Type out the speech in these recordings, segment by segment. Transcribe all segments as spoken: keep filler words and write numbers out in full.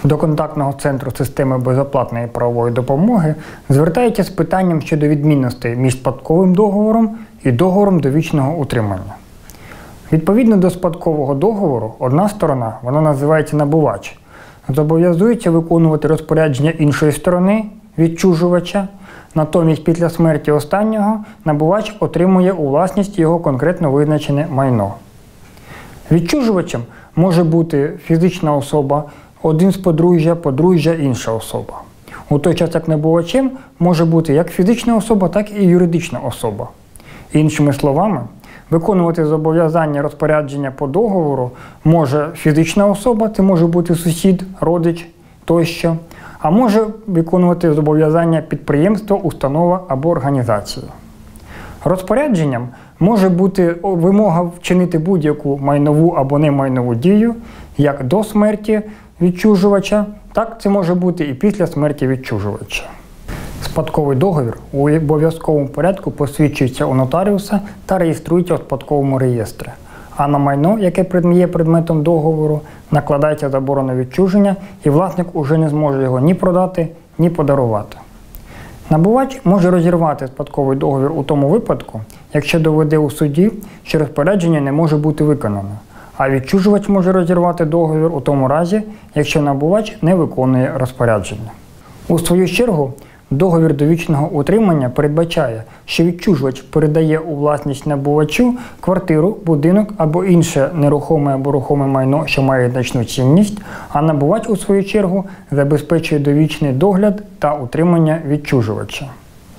До контактного центру системи безоплатної правової допомоги звертаються з питанням щодо відмінностей між спадковим договором і договором довічного утримання. Відповідно до спадкового договору, одна сторона, вона називається набувач, зобов'язується виконувати розпорядження іншої сторони, відчужувача, натомість після смерті останнього набувач отримує у власність його конкретно визначене майно. Відчужувачем може бути фізична особа, один з подружжя, подружжя інша особа. У той час як набувачем може бути як фізична особа, так і юридична особа. Іншими словами, виконувати зобов'язання розпорядження по договору може фізична особа, це може бути сусід, родич тощо, а може виконувати зобов'язання підприємство, установа або організація. Розпорядженням може бути вимога вчинити будь-яку майнову або немайнову дію, як до смерті відчужувача, так це може бути і після смерті відчужувача. Спадковий договір у обов'язковому порядку посвідчується у нотаріуса та реєструється у спадковому реєстрі. А на майно, яке є предметом договору, накладається заборона відчуження і власник уже не зможе його ні продати, ні подарувати. Набувач може розірвати спадковий договір у тому випадку, якщо доведе у суді, що розпорядження не може бути виконано. А відчужувач може розірвати договір у тому разі, якщо набувач не виконує розпорядження. У свою чергу, договір довічного утримання передбачає, що відчужувач передає у власність набувачу квартиру, будинок або інше нерухоме або рухоме майно, що має значну цінність, а набувач, у свою чергу, забезпечує довічний догляд та утримання відчужувача.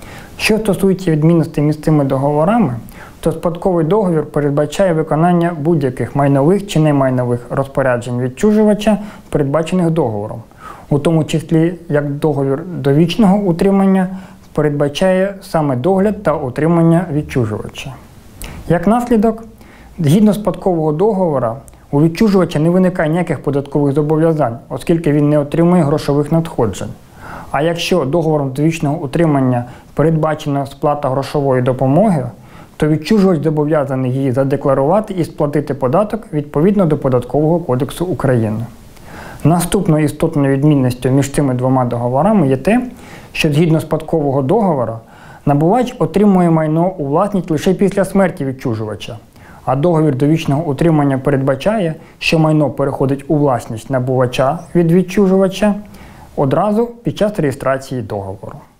Що стосується відмінностей між цими договорами, то спадковий договір передбачає виконання будь-яких майнових чи немайнових розпоряджень відчужувача, передбачених договором. У тому числі, як договір довічного утримання передбачає саме догляд та утримання відчужувача. Як наслідок, згідно спадкового договору, у відчужувача не виникає ніяких податкових зобов'язань, оскільки він не отримує грошових надходжень. А якщо договором довічного утримання передбачена сплата грошової допомоги, то відчужувач зобов'язаний її задекларувати і сплатити податок відповідно до Податкового кодексу України. Наступною істотною відмінністю між цими двома договорами є те, що згідно спадкового договору набувач отримує майно у власність лише після смерті відчужувача, а договір довічного утримання передбачає, що майно переходить у власність набувача від відчужувача одразу під час реєстрації договору.